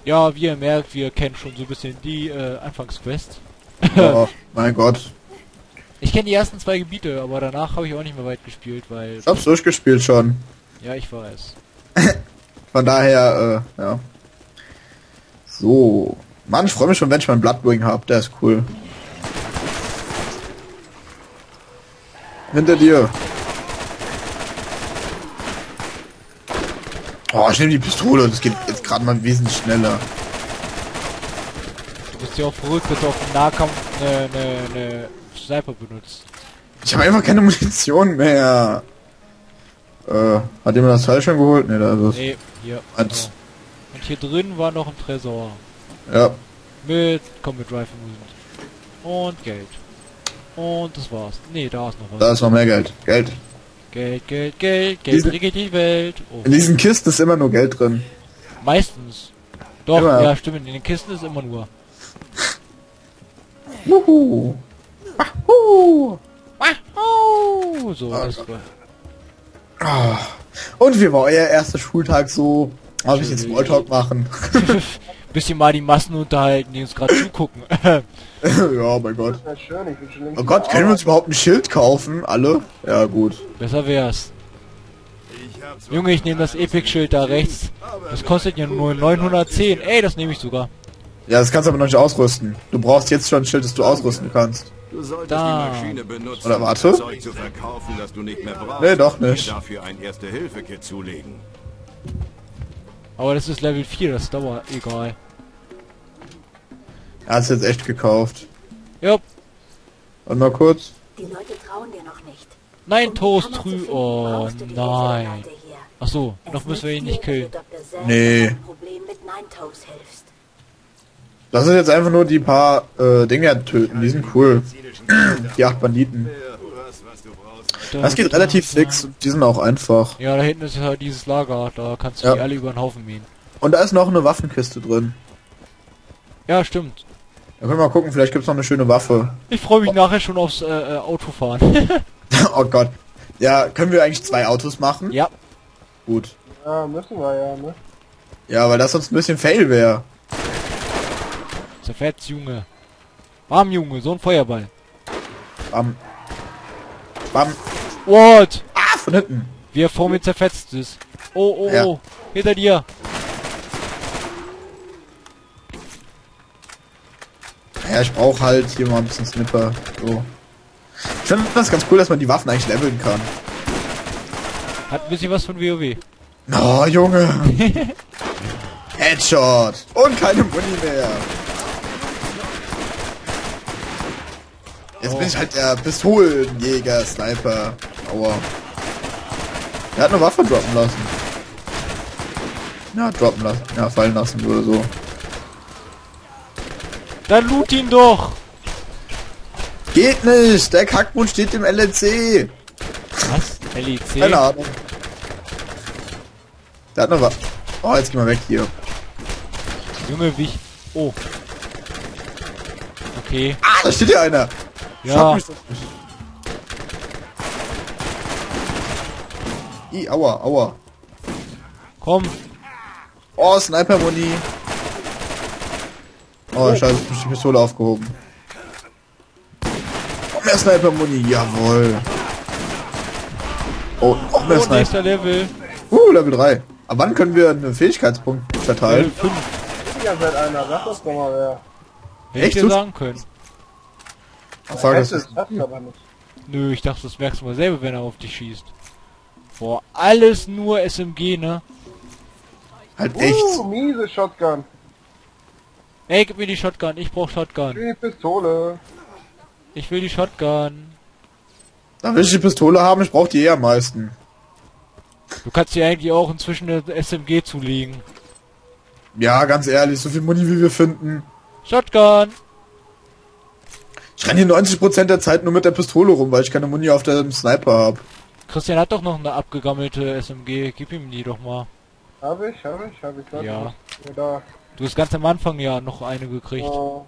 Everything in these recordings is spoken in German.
Ja, wie ihr merkt, wir kennen schon so ein bisschen die Anfangsquest. Oh, mein Gott. Ich kenne die ersten zwei Gebiete, aber danach habe ich auch nicht mehr weit gespielt, weil... Ich hab's durchgespielt schon. Ja, ich weiß. Von daher, ja. So. Mann, ich freue mich schon, wenn ich meinen Bloodwing hab. Der ist cool. Hinter dir. Oh, ich nehme die Pistole. Das geht jetzt gerade mal wesentlich schneller. Du bist ja auch verrückt, dass du auf dem Nahkampf eine Sniper benutzt. Ich habe einfach keine Munition mehr. Hat jemand das Teil schon geholt? Ne, da ist es. Nee, hier. Hat- So. Und hier drin war noch ein Tresor. Ja. Mit Combat Rifle und Geld. Und das war's. Nee, da ist noch was. Da ist noch mehr Geld. Geld. Geld, Geld, Geld, Geld regiert die Welt. Oh. In diesen Kisten ist immer nur Geld drin. Meistens. Doch, Immer. ja, stimmt. In den Kisten ist immer nur. Wuhu. Wahoo. Wahoo! So, das war. Ah. Und wie war euer erster Schultag so? Darf ich jetzt Smalltalk machen? Bisschen mal die Massen unterhalten, die uns gerade zugucken. Ja, mein Gott. Das ist schön, ich bin schon längst Oh Gott, können wir uns überhaupt ein Schild kaufen? Alle? Ja, gut. Besser wär's. Junge, ich nehme das Epic-Schild da rechts. Das kostet ja nur 910. Ey, das nehme ich sogar. Ja, das kannst du aber noch nicht ausrüsten. Du brauchst jetzt schon ein Schild, das du ausrüsten kannst. Du solltest Da. die Maschine benutzen, Oder warte. um Zeug zu verkaufen, das du nicht mehr brauchst. Nee, doch und dir nicht. dafür ein Erste-Hilfe-Kit zulegen. Aber das ist Level 4, das dauert egal. Er hat's jetzt echt gekauft. Jupp. Und mal kurz. Die Leute trauen dir noch nicht. Nein, Um die Toast Kammer zu trü. finden, Oh brauchst du die nein. Koordinate hier. Ach so, Es noch müssen wir ihn nützt nicht dir, killen. wenn du Dr. Zell Nee. bei deinem Problem mit Ninetoes hilfst. Das sind jetzt einfach nur die paar Dinger töten. Die sind cool. Die 8 Banditen. Das geht relativ fix. Die sind auch einfach. Ja, da hinten ist ja dieses Lager. Da kannst du Ja. die alle über den Haufen mähen. Und da ist noch eine Waffenkiste drin. Ja, stimmt. Da können wir mal gucken, vielleicht gibt's noch eine schöne Waffe. Ich freue mich nachher schon aufs Autofahren. Oh Gott. Ja, können wir eigentlich 2 Autos machen? Ja. Gut. Ja, müssen wir ja, ne? Ja, weil das sonst ein bisschen fail wäre. Zerfetzt, Junge. Warm, Junge, so ein Feuerball. Bam. Bam. What? Ah, von hinten. Wie er vor mir zerfetzt ist. Oh, oh, Ja. oh. Hinter dir. Ja, ich brauche halt hier mal ein bisschen Snipper. So. Ich finde das ganz cool, dass man die Waffen eigentlich leveln kann. Hat ein bisschen was von WoW. Oh, Junge. Headshot. Und keine Muni mehr. Jetzt bin ich halt der Pistolenjäger, Sniper. Aua. Er hat eine Waffe droppen lassen. Ja, droppen lassen. Ja, fallen lassen oder so. Dann loot ihn doch. Geht nicht! Der Kackmund steht im LLC! Was? LEC? Keine Ahnung. Der hat noch was. Oh, jetzt geh mal weg hier. Junge, wie ich... Oh. Okay. Ah, da steht hier einer! Ja. Schock mich doch nicht. Aua, aua. Komm. Oh, Sniper-Muni. Oh, scheiße, ich hab die Pistole aufgehoben. Noch mehr Sniper-Muni, jawohl. Oh, noch mehr Oh, Sniper. nächster Level. Level 3. Aber wann können wir einen Fähigkeitspunkt Level verteilen? 5. Ich hab seit einer, sag das doch mal wer. Hätte ich Echt? dir sagen können. Fuck, das ist... Das aber nicht. Nö, ich dachte, das merkst du mal selber, wenn er auf dich schießt. Boah, alles nur SMG, ne? Halt echt. Miese Shotgun. Ey, gib mir die Shotgun. Ich brauch Shotgun. Die Pistole. Ich will die Shotgun. Da will ich die Pistole haben, ich brauch die eher am meisten. Du kannst dir eigentlich auch inzwischen eine SMG zulegen. Ja, ganz ehrlich, so viel Muni wie wir finden. Shotgun. Ich renn hier 90% der Zeit nur mit der Pistole rum, weil ich keine Muni auf dem Sniper hab. Christian hat doch noch eine abgegammelte SMG. Gib ihm die doch mal. Hab ich. Warte, Ja. Da. Du hast ganz am Anfang ja noch eine gekriegt. Oh,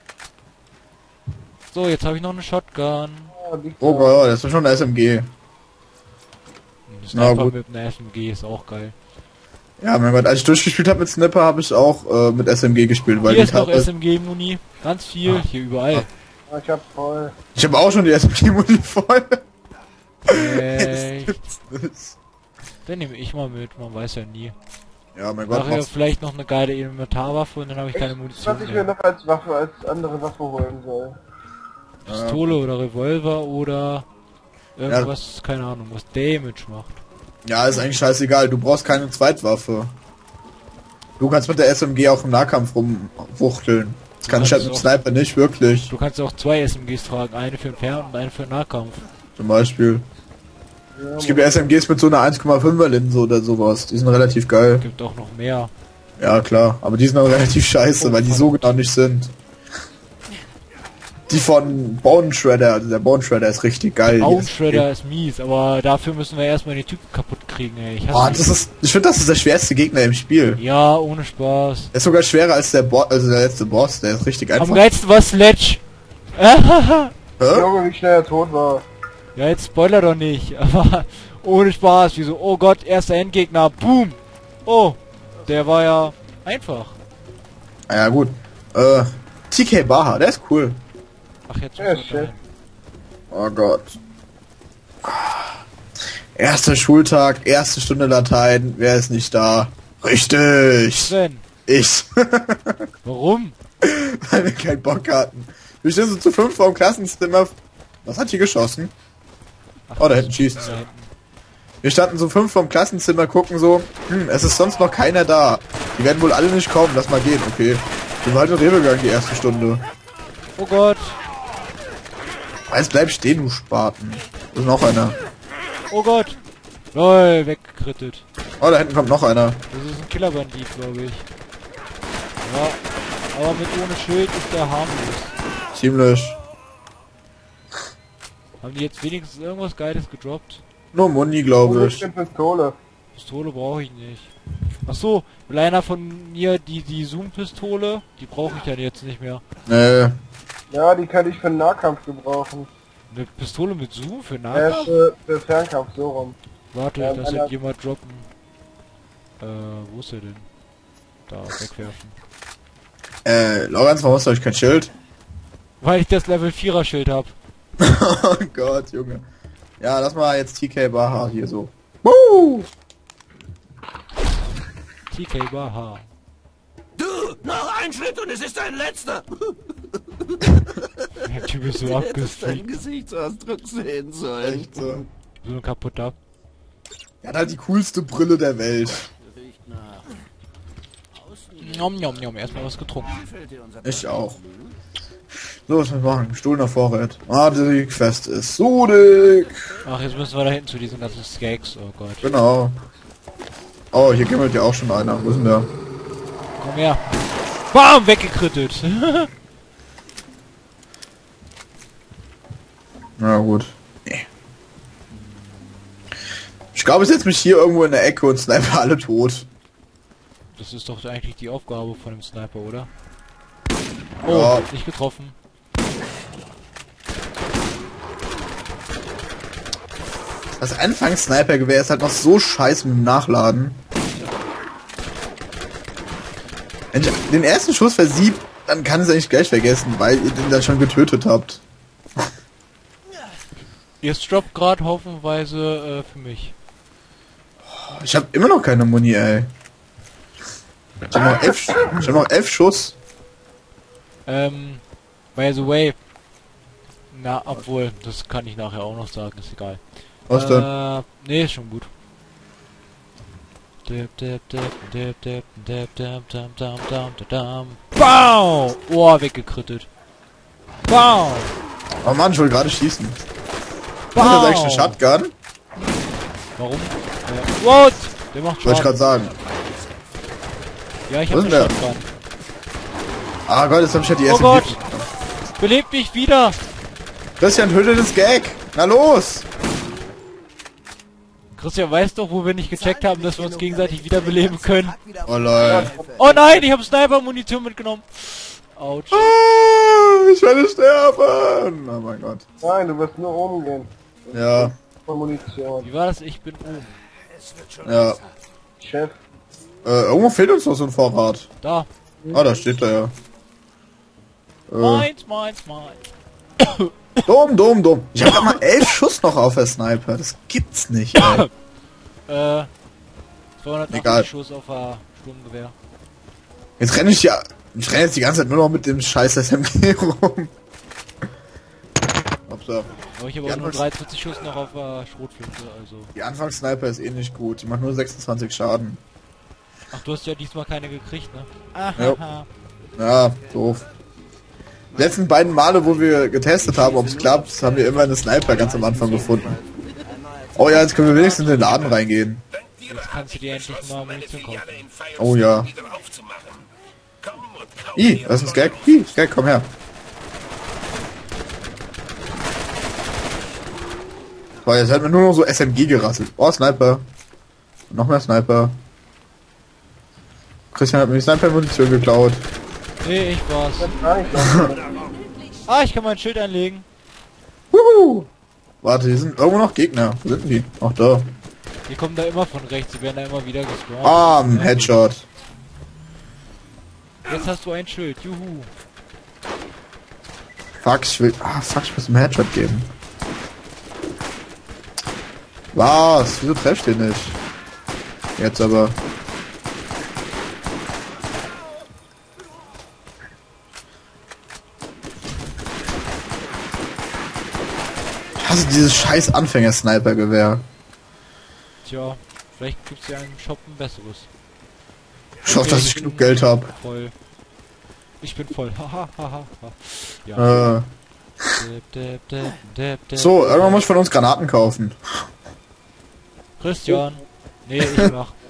So, jetzt habe ich noch eine Shotgun. liegt Oh da. Gott, das ist schon eine SMG. Ein Sniper gut. mit einer SMG ist auch geil. Ja, mein Gott, als ich durchgespielt habe mit Snipper, habe ich auch mit SMG gespielt, weil Hier die ist noch Karte... SMG-Muni. Ganz viel, hier überall. Ich hab voll. Ich habe auch schon die SMG-Muni voll. Echt? Dann nehme ich mal mit, man weiß ja nie. Ja, mein Gott, Nachher mach's. vielleicht noch eine geile Inventarwaffe und dann habe ich keine Munition Was ich mir mehr. noch als Waffe, als andere Waffe holen soll. Pistole oder Revolver oder irgendwas, keine Ahnung, was Damage macht. Ja, ist eigentlich scheißegal, du brauchst keine Zweitwaffe. Du kannst mit der SMG auch im Nahkampf rumwuchteln. Das kann ich halt mit Sniper nicht wirklich. Du kannst auch 2 SMGs tragen, eine für den Fern- und eine für den Nahkampf. Zum Beispiel. Ja, Es gibt ja SMGs mit so einer 1,5er Linse oder sowas. Die sind relativ geil. Gibt auch noch mehr. Ja, klar. Aber die sind auch relativ scheiße, weil die so genau nicht sind. Die von Bone Shredder, also der Bone Shredder ist richtig geil. Bone Shredder ist mies, aber dafür müssen wir erstmal die Typen kaputt kriegen, ey. Ich hasse die. Ich finde, das ist der schwerste Gegner im Spiel. Ja, ohne Spaß. Der ist sogar schwerer als der letzte Boss. Der ist richtig einfach. Am geilsten war Sledge. Junge, wie schnell er tot war. Ja, jetzt Spoiler doch nicht, aber ohne Spaß. Wie so, oh Gott, erster Endgegner, boom. Oh, der war ja einfach. Ah, ja, gut. TK Baha, der ist cool. Ach, jetzt Ja, muss shit. man Oh Gott. Erster Schultag, erste Stunde Latein, wer ist nicht da? Richtig! Sven, Ich. warum? Weil wir keinen Bock hatten. Wir stehen so zu 5 vor dem Klassenzimmer. Was hat hier geschossen? Ach, Oh, da hinten schießt. da hinten. Wir standen so 5 vom Klassenzimmer, gucken so, es ist sonst noch keiner da. Die werden wohl alle nicht kommen, lass mal gehen, okay. Wir sind halt in Rewe gegangen die erste Stunde. Oh Gott, Jetzt bleib stehen, du Spaten. Da ist noch einer. oh Gott. Lol, weggekrittet. Oh, da hinten kommt noch einer. Das ist ein Killerbandit, glaube ich. Ja, aber mit ohne Schild ist der harmlos. Ziemlich. Haben die jetzt wenigstens irgendwas Geiles gedroppt? Nur Muni, glaube Oh, ich. eine Pistole. Pistole brauche ich nicht. Ach so, will einer von mir die Zoom-Pistole? Die brauche ich dann jetzt nicht mehr. Nee. Ja, die kann ich für den Nahkampf gebrauchen. Eine Pistole mit Zoom für Nahkampf? Für Fernkampf, so rum. Warte, Ja, das einer- wird jemand droppen. Wo ist er denn? Da, wegwerfen. Lorenz, warum hast du euch kein Schild? Weil ich das Level 4er Schild hab. Oh Gott, Junge. Ja, lass mal jetzt TK Baha hier so. Woo! TK Baha. Du, noch ein Schritt und es ist dein letzter. Der Typ ist so Dein abgestreakt. Gesichtsausdruck sehen sollen. Echt so. So ein kaputter. Er hat halt die coolste Brille der Welt. Riecht nach. Nom nom nom, erstmal was getrunken. Gefällt dir unser Ich auch. So, was müssen wir machen? Stuhl nach Vorrat. Ah, die Quest ist so dick. Ach, jetzt müssen wir da hinten zu diesen ganzen Skags, oh Gott. Genau. Oh, hier gimmelt ja auch schon einer. Wo ist denn der? Komm her. Bam, weggekrittet. Na gut. Nee. Ich glaube, ich setze mich hier irgendwo in der Ecke und sniper alle tot. Das ist doch eigentlich die Aufgabe von dem Sniper, oder? Oh, Ja. nicht getroffen. Das Anfangs-Sniper-Gewehr ist halt noch so scheiße mit dem Nachladen. Wenn ich den ersten Schuss versiebt, dann kann ich es eigentlich gleich vergessen, weil ihr den dann schon getötet habt. Ihr droppt gerade hoffenweise für mich. Ich habe immer noch keine Muni, ey. Ich hab noch 11 Schuss. By the way. Na, obwohl, das kann ich nachher auch noch sagen, ist egal. Was denn? Nee, ist schon gut. Bau! Oh, weggekrittet. Bau! Oh Mann, ich wollte gerade schießen. Bau! Hat das eigentlich eine Shotgun? Warum? What? Der macht Wollte ich Schaden. gerade sagen. Ja, ich Wo hab ist eine denn der? Shotgun. Ah Gott, jetzt hab ich ja die Oh erste. Gott! Belebt mich wieder! Christian, töte das Gag! Na los! Christian weiß doch, wo wir nicht gecheckt haben, dass wir uns gegenseitig wiederbeleben können. Oh lol. Oh nein, ich habe Sniper-Munition mitgenommen. Autsch. Ah, ich werde sterben! Oh mein Gott. Nein, du wirst nur oben gehen. Ja, Von Munition. Wie war das? Ich bin oben. ja. Chef. Irgendwo fehlt uns noch so ein Vorrat. Da. Ah, da steht er ja. Meins. Dumm. Ich hab mal 11 Schuss noch auf der Sniper. Das gibt's nicht, ey. 280 Egal. Schuss auf ein Sturmgewehr. Jetzt renne ich ja... Ich renne jetzt die ganze Zeit nur noch mit dem scheiß SMG rum. Upsa. Aber ich habe auch nur 43 Schuss noch auf Schrotflinte, also... Die Anfangssniper ist eh nicht gut. Die macht nur 26 Schaden. Ach, du hast ja diesmal keine gekriegt, ne? Jo. Ja, doof. Die letzten beiden Male, wo wir getestet haben, ob es klappt, haben wir immer eine Sniper ganz am Anfang gefunden. Oh ja, jetzt können wir wenigstens in den Laden reingehen. Jetzt kannst du dir endlich mal Munition kaufen. Oh ja. Ih, das ist ein Skag. Ih, Skag, komm her. So, jetzt hat mir nur noch so SMG gerasselt. Oh, Sniper. Noch mehr Sniper. Christian hat mir die Sniper-Munition geklaut. Nee, ich war's. Gar nicht lassen. Ah, ich kann mein Schild einlegen. Wuhu! Warte, hier sind irgendwo noch Gegner. Wo sind die? Ach, da. Die kommen da immer von rechts, die werden da immer wieder gespawnt. Ein Headshot. Jetzt hast du ein Schild, juhu. Fuck, ich will... Ah, fuck, ich muss ihm Headshot geben. Was? Wieso trefft ihr nicht? Jetzt aber... Ich hasse dieses scheiß Anfänger-Sniper-Gewehr. Tja, vielleicht gibt's ja im Shop ein besseres. Ich hoffe, dass ich genug Geld habe. Voll. Ich bin voll. Hahaha. Ja. So, irgendwann muss ich von uns Granaten kaufen. Christian. Nee, ich mach.